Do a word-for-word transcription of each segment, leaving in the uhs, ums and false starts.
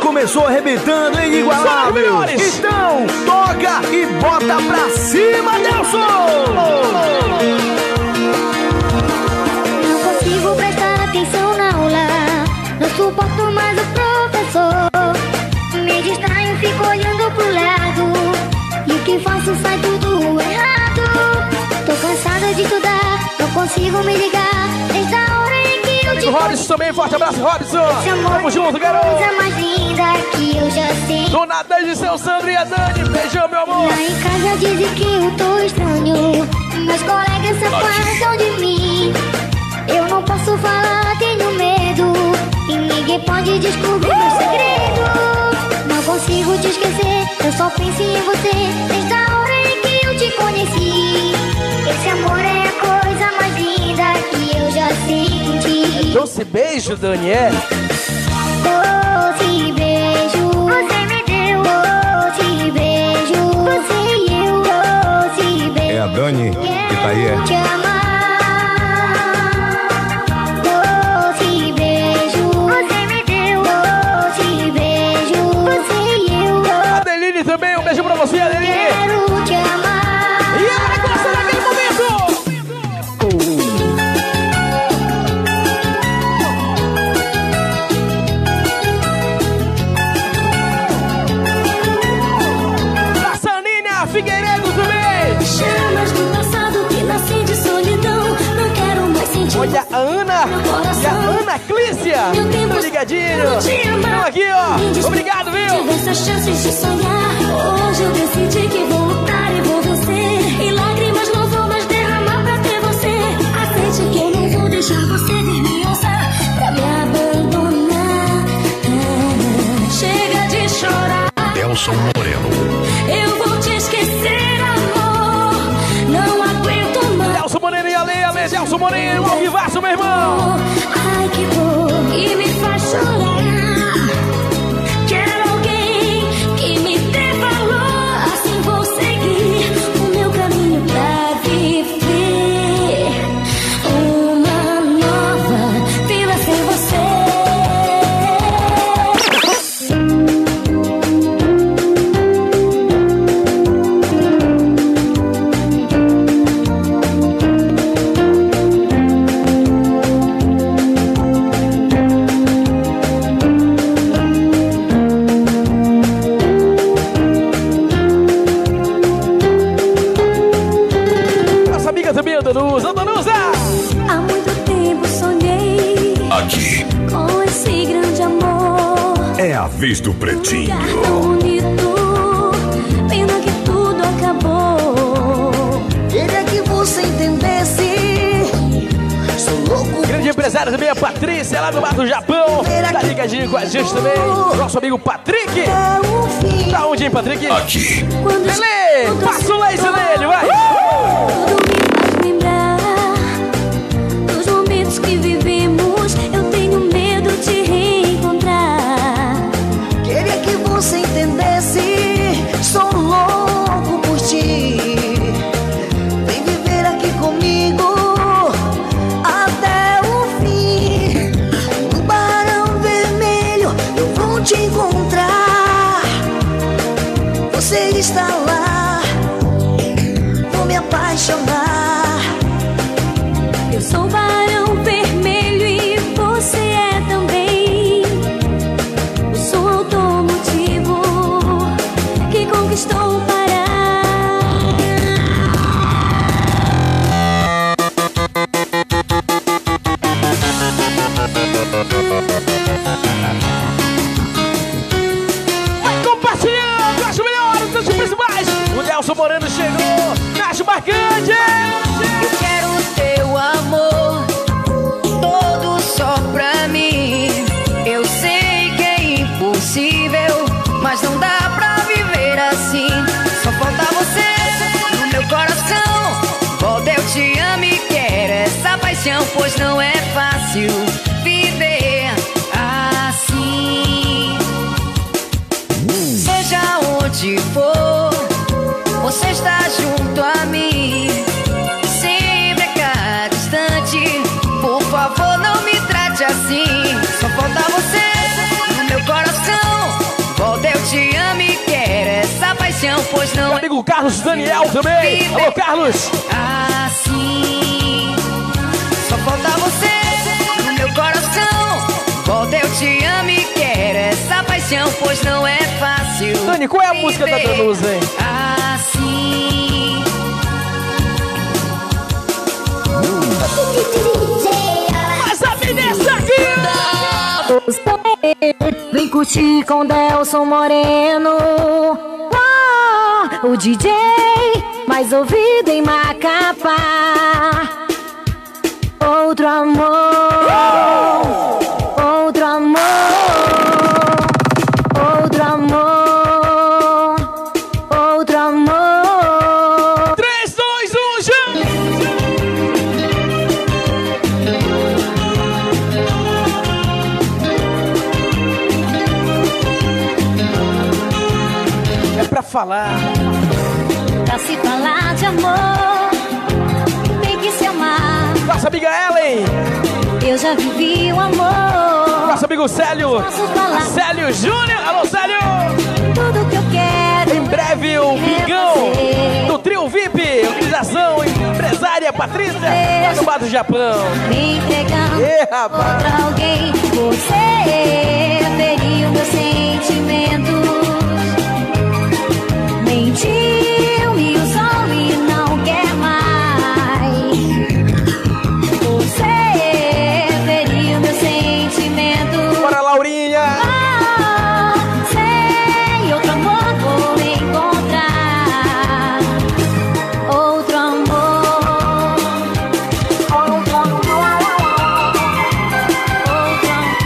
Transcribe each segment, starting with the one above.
começou arrebentando, hein, Igualáveis? Então, toca e bota pra cima, Nelson! Não consigo prestar atenção na aula, não suporto mais o professor. Me distraio, fico olhando pro lado, e o que faço sai tudo errado. Tô cansada de estudar, não consigo me ligar, desde a hora em que eu te Robson também, forte abraço, Robson! Tamo junto, garoto! Coisa mais linda que eu já sei. Dona Deise, seu Sandro e a Dani, beijão, meu amor! Lá em casa dizem que eu tô estranho, meus colegas se afastam de mim. Eu não posso falar, tenho medo, e ninguém pode descobrir meu segredo. Não consigo te esquecer, eu só penso em você, desde a hora em que eu te conheci. Esse amor é a coisa mais linda que eu já senti. Doce beijo, Daniel. Doce beijo, você me deu. Doce beijo, você e eu. Doce beijo, é a Dani que tá aí, é? Te amar. Doce beijo, você me deu. Doce beijo, você e eu. Adeline também, um beijo pra você, Adeline. Quero te amar. E ela gosta daquele momento. Figueiredo também! Chamas do passado que nasci de solidão. Não quero mais sentir. Olha a Ana e a Ana Clícia! Tô ligadinho! Estão aqui, ó! Obrigado, viu? Tive essas chances de sonhar. Hoje eu decidi que vou lutar e vou vencer. E lágrimas não vou mais derramar pra ter você. Aceite que eu não vou deixar você vir me usar pra me abandonar. Ah, chega de chorar. Nelson Moreno. Eu vou te esquecer, amor. Não aguento mais. Nelson Moreno e Ale, Ale, Nelson Moreno, ao vivaço, meu irmão. Ai, que dor que me faz chorar. Quero alguém que me dê valor. Assim vou seguir o meu caminho pra viver uma nova vida sem você. Andaluza, Andaluza! Há muito tempo sonhei Aqui com esse grande amor. é a vez do Pretinho. Lugar tão bonito, pena que tudo acabou. Queria que você entendesse. Sou louco. Grande empresário também, a Patrícia, lá do Mar do Japão. Tá ligadinho com a gente também. Nosso amigo Patrick. Tá onde, hein, Patrick? Aqui Lele, passa o laser nele, vai! Tudo me faz lembrar dos momentos que vivemos. Eu tenho medo de reencontrar. Queria que você entendesse. Sou louco por ti. Vem viver aqui comigo até o fim. No Barão Vermelho eu vou te encontrar. Você está lá, vou me apaixonar. Eu sou o Barão Vermelho e você é também. Eu sou o automotivo que conquistou o Pará. Vai compartilhando as melhores das principais. O Nelson Moreno chegou, Nacho Marcante. Eu quero o teu amor todo só pra mim. Eu sei que é impossível, mas não dá pra viver assim. Só falta você no meu coração. Volta, eu te amo e quero essa paixão, pois não é fácil viver assim. Seja onde for, você está junto a mim. Sempre a cada instante, por favor não me trate assim. Só falta você no meu coração. paixão, pois não. Meu amigo Carlos Daniel também. Alô, Carlos. Assim, só falta você no meu coração. Volta, eu te amo e quero essa paixão, pois não é fácil. Dani, qual é a música da Danusa, hein? Assim. Mas a vida é essa aqui! Vem curtir com Delson Moreno. Oh, o D J mais ouvido em Macapá. Outro amor, outro amor, outro amor, outro amor. três, dois, um, já! É pra falar. Pra se falar de amor, tem que se amar. Nossa amiga Ellen. Eu já vivi o amor. Nosso amigo Célio. Posso falar Célio Júnior. Alô, Célio. tudo que eu quero. Em breve o Bigão do Trio V I P. Utilização empresária Patrícia. Lá no bar do Japão. Me entregando Ê, rapaz. pra alguém. Você feriu meus sentimentos. Mentiu, me usou e não quer mais. Você feriu meus sentimentos. Bora, Laurinha. Ah, sei, outro amor vou encontrar. Outro amor. Outro amor. Outro amor.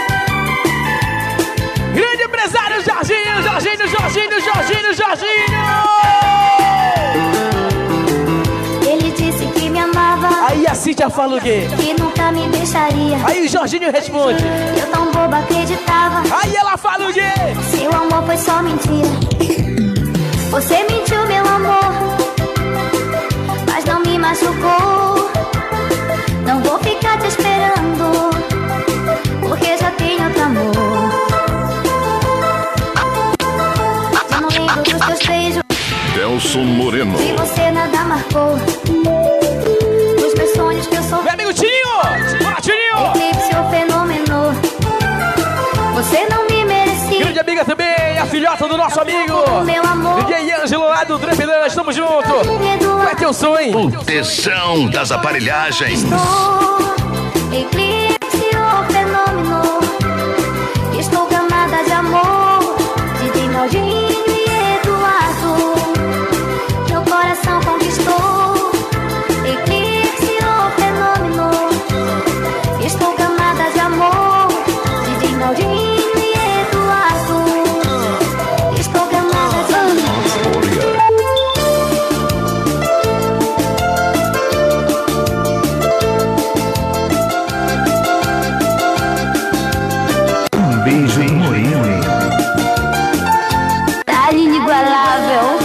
Grande empresário Jorginho, Jorginho, Jorginho, Jorginho, Jorginho. Ele disse que me amava, Aí a Cíntia fala o quê? que nunca me deixaria. Aí o Jorginho responde. Eu tão boba acreditava, Aí ela fala o quê? seu amor foi só mentira. Você mentiu, meu amor, mas não me machucou. Não vou ficar te esperando, porque já tenho outro amor. Já não lembro dos teus beijos, Delson Moreno. e você nada marcou. Nos meus sonhos que eu sou Meu amigo Tininho. Bora, Tininho. eclipse ou fenômeno. Você não me merecia, Grande amiga também, a filhota do nosso amigo meu amor. D J Ângelo lá do Trepidã, estamos junto. Como é teu som, hein? O tesão das aparelhagens. Eclipse ou fenômeno. Estou gamada de amor, de Dinaldinho e Eduardo. Meu coração conquistou. Eclipse ou fenômeno. Estou gamada de amor, de Dinaldinho e Eduardo. Estou gamada de amor. Um beijo moreno. Tá inigualável.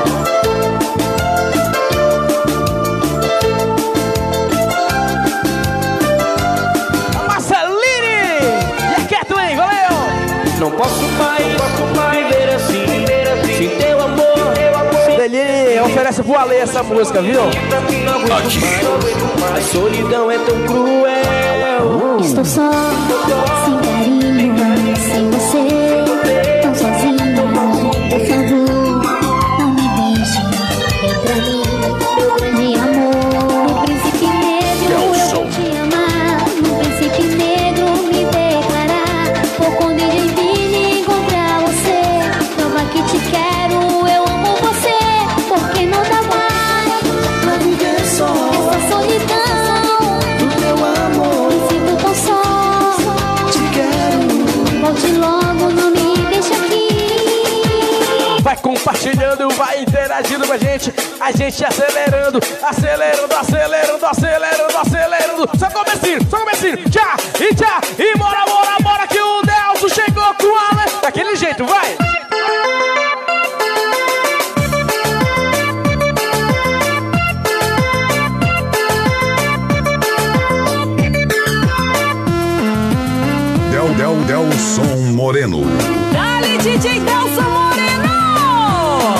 A Marceline e a Kathleen, valeu! Não posso mais, posso mais ver assim, ver assim. Sem teu amor, teu amor. Ele oferece pro Ale essa música, viu? Aqui. A solidão é tão cruel. Estou só, sem carinho, sem você, tão sozinha. Por favor, não me deixe. Vem pra mim, meu grande amor. No príncipe negro eu vou te amar. No príncipe negro me declarar. Vou com D J Vini encontrar você. Prova que te quero, eu amo você. Porque não dá mais pra viver só essa solidão. Me sinto tão só. Te quero. Volte logo, não me deixe aqui. Vai compartilhando, vai interagindo com a gente. A gente acelerando, acelerando, acelerando, acelerando, acelerando. Só comecinho, só comecinho. Tchá, e tchá, e bora, bora, bora que o Delson chegou com a... Daquele jeito, vai! Del Del Delson Moreno. Dale, D J Delson Moreno!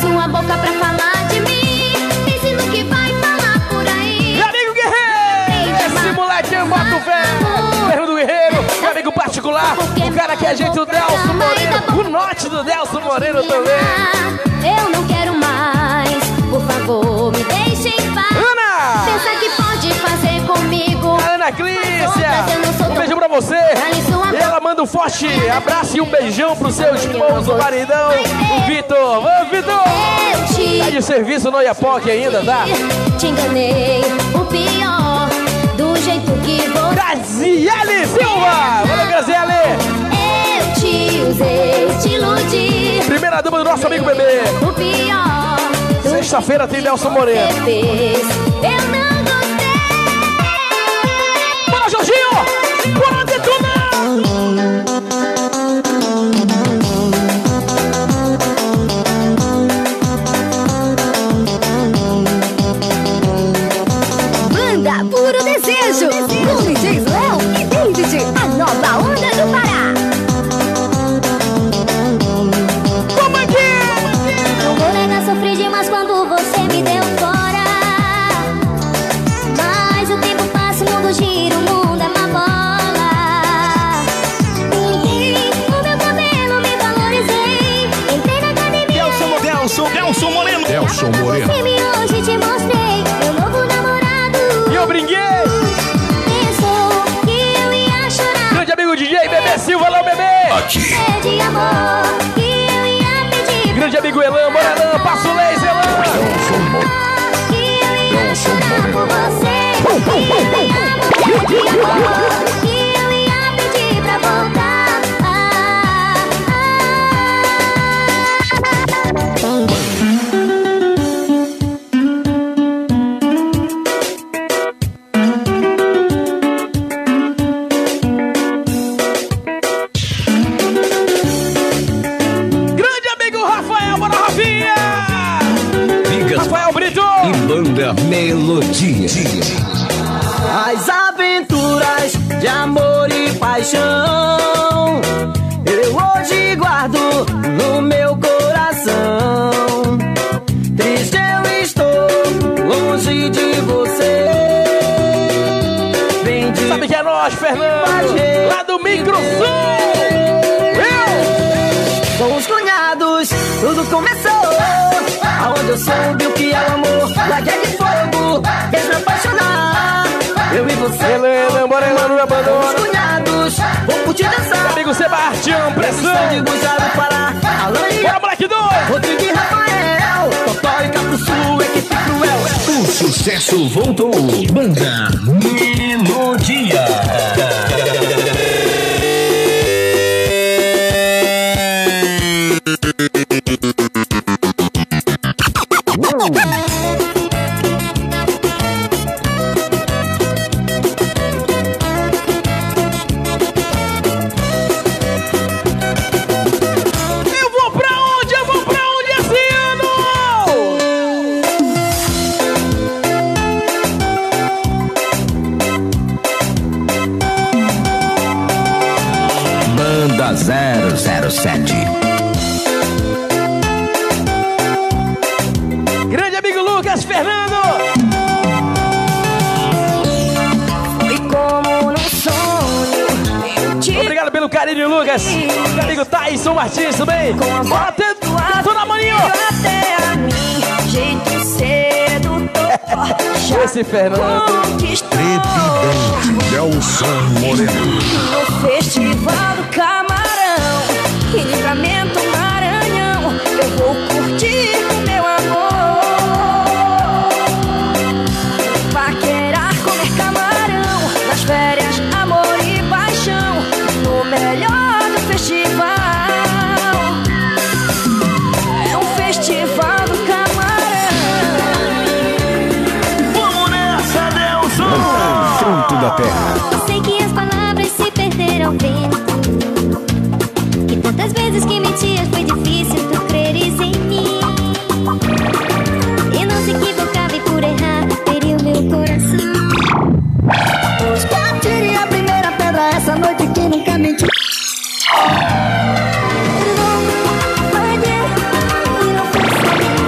sua boca pra falar de mim. Pense no que vai falar por aí. Meu amigo Guerreiro, esse moleque eu boto fé. Fernando Guerreiro, meu amigo particular, o cara que é gente do Delson Moreno, o norte do Delson Moreno também. Eu não quero mais, por favor, me deixe em paz. Ana! Pensa que pode fazer comigo. A Ana Clícia, um beijo pra você. E ela manda um forte abraço e um beijão pro seu esposo, maridão, o Vitor. Vamos, Vitor! Eu te Tá de serviço no Iapoque ainda, tá? Te enganei, o pior, do jeito que vou. Graziele Silva! Valeu, Graziele! Eu te usei, te iludi. Primeira dama do nosso amigo bebê. O pior, do Sexta-feira tem Nelson Moreno. que fez. Eu não gostei. Bora, Jorginho! Bora detonar! Banda Puro Desejo, com D J Léo e David, a nova onda do Pará. Como é que é? Não vou negar, sofri demais quando você me deu fora. Mas o tempo passa, o mundo gira, o mundo é uma bola. Pintei o meu cabelo, me valorizei. Entrei na academia. Delson, Delson, Delson Moreno. Delson Moreno. Você me hoje te mostrei meu novo namorado. E eu brinquei! Pensou que eu ia chorar. Grande amigo D J Bebê Silva, lá o bebê! Aqui. É de amor que eu ia pedir. Grande amigo Elan, Morelan, Passo Leis, Elan! Delson Moreno. Que eu ia chorar por você. É de amor que eu ia pedir pra voltar. Ah, Grande amigo Rafael, bora Rafinha! Vigas Rafael Brito! e Banda Melodia. As aventuras de amor e paixão eu hoje guardo no meu coração. Triste eu estou longe de você. Vem de Sabe que é nós, Fernando! Lá do Micro Sul! Eu! com os cunhados, tudo começou. Aonde eu soube o que é o amor. Larguei de fogo, quis me apaixonar. Eu e você. Helena, Morena, não me Com abandona! os cunhados, vou curtir dançar. Amigo Sebastião, pressão! De Gujará, Pará, Alain, Bora, moleque dois! Rodrigo e Rafael, Totó e Capuçu, equipe cruel. O sucesso voltou. Banda Melodia. Eu vou pra onde? Eu vou pra onde esse ano? Banda zero zero sete. Grande amigo Lucas Fernando! Foi como num sonho. Eu te Obrigado pelo carinho, Lucas! Meu amigo Tyson Martins também! Bora, tento na maninho! até a mim, jeito sedutor. Já Esse Fernando! conquistou. Delson Moreno. No Festival do Camarão, em Livramento, Maranhão, eu vou curtir com meu amor. Paquerar, comer camarão, nas férias, amor e paixão, no melhor do festival. É um festival do camarão. Vamos nessa, Delson! Canto da Terra. eu sei que as palavras se perderam ao vento. Que tantas vezes que mentias foi difícil tu creres em mim. E não se equivocava e por errar teria o meu coração. Tirei a primeira pedra essa noite que nunca mentiu. Perdão, falhei e não foi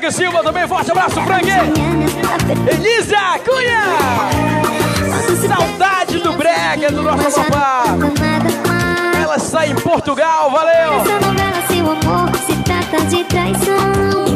Frank Silva também, forte abraço, Frank. Elisa Cunha. Saudade do brega do nosso papá. Ela está em Portugal, valeu. Essa novela, seu amor, se trata de traição.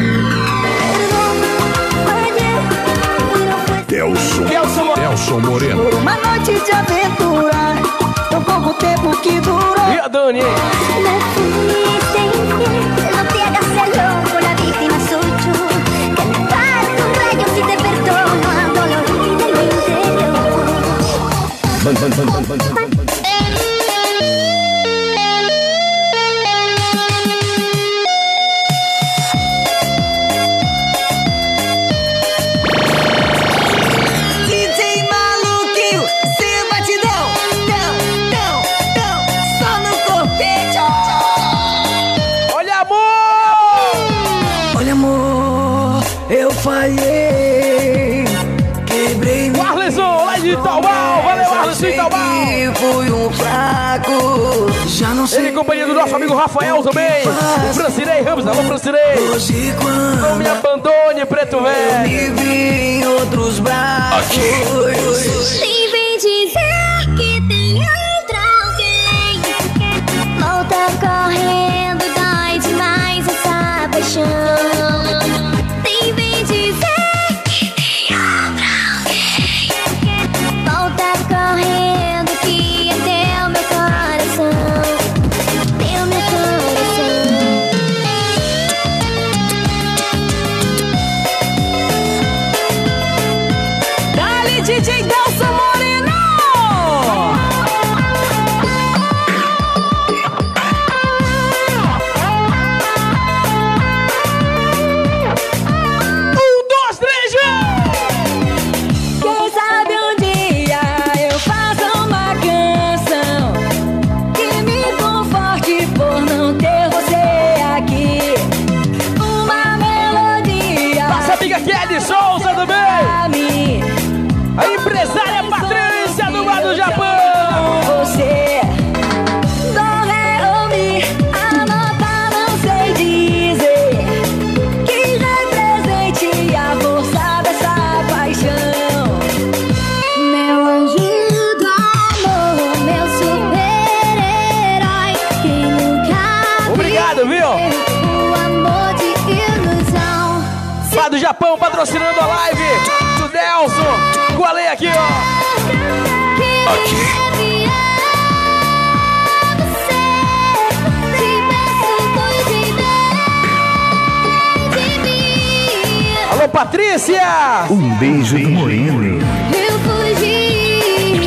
Delson, Delson, Delson Moreno. Uma noite de aventura, tão pouco tempo que durou. E a Dani? Me fuiste infiel, no te hagas el loco, la víctima soy yo. Que me pare un rayo si te perdono, a dolor del interior. Ban, ban, ban, ban, ban, ban. Falhei, quebrei o Arleson, lá de Taubal, valeu Arleson de Taubal. Fui um fraco, já não sei. Ele em companhia do nosso amigo Rafael também. O Francirei Ramos, alô Francirei. Hoje quando não me abandone, preto velho. me vi em outros braços. Nem vem dizer que tem outra alguém. Volta correndo, dói demais essa paixão. D J Delson Moreno. Um, dois, três, já! Quem sabe um dia eu faço uma canção que me conforte por não ter você aqui. Uma melodia. Nossa amiga Kelly Souza também. A empresária Patrícia do Mar do Japão. Você, do ré ou mi, a nota não sei dizer, que represente a força dessa paixão. Meu anjo do amor, meu super-herói, quem nunca viu. Obrigado, viu? O amor de ilusão. Lá do Japão patrocinando a live do Delson. Com a lei aqui, ó. Aqui. Alô, Patrícia! Um beijo do Moreno. Eu fugi.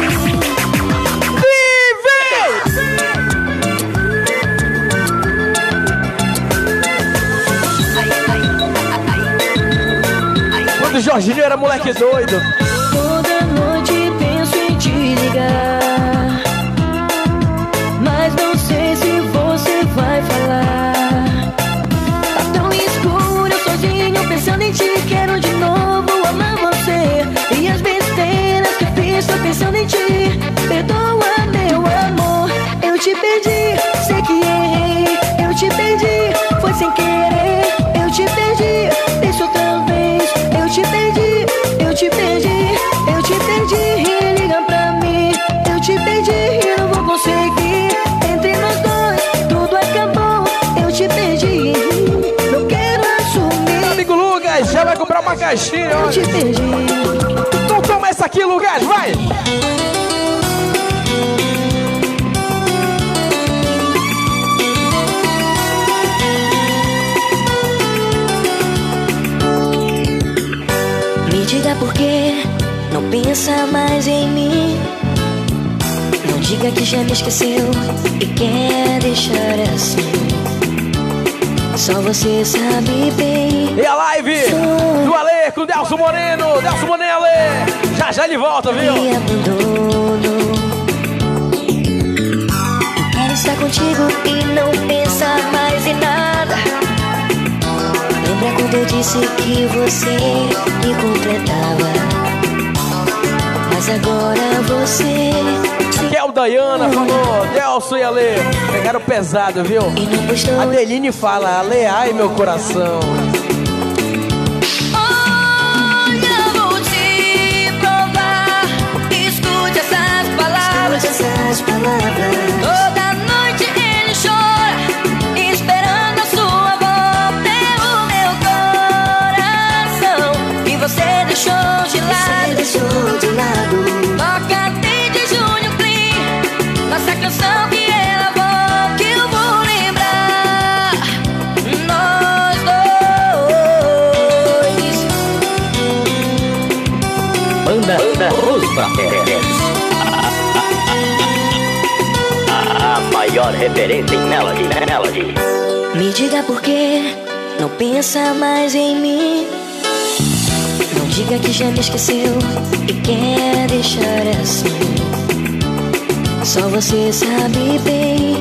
Quando o Jorginho era moleque doido. Toda noite penso em te ligar, mas não sei se você vai falar. Tá tão escuro, eu sozinho pensando em ti. Quero de novo amar você, e as besteiras que fiz tô pensando em ti. Perdoa, meu amor, eu te perdi. Sei que errei, eu te perdi. Foi sem querer, eu te perdi. Penso outra vez, eu te perdi. Eu te perdi, eu te perdi. Liga pra mim, eu te perdi. Eu não vou conseguir. Entre nós dois, tudo acabou. Eu te perdi, não quero assumir. Amigo Lucas, já vai comprar uma caixinha, Eu ó. te perdi. Então toma essa aqui, Lucas, vai! Me diga por que não pensa mais em mim. Não diga que já me esqueceu e quer deixar assim. Só você sabe bem. E a live do Ale com o Delson Moreno. Delson Moreno, Ale. Já já ele volta, viu? Me abandono. Eu quero estar contigo e não pensar mais em nada. Lembra quando eu disse que você me completava? Mas agora você Del Dayana falou, Delson e Ale, pegaram pesado, viu? A Deline fala, Ale, ai meu coração. Olha, vou te provar, escute essas palavras. Toda noite ele chora, esperando a sua volta. É o meu coração que você deixou de lado. Toca desde Júnior Clean, nossa canção que ela volta, que eu vou lembrar. Nós dois. Banda Os Brateres. A maior referência em Melody, Melody. Me diga por que não pensa mais em mim. Não diga que já me esqueceu e quer deixar assim. Só você sabe bem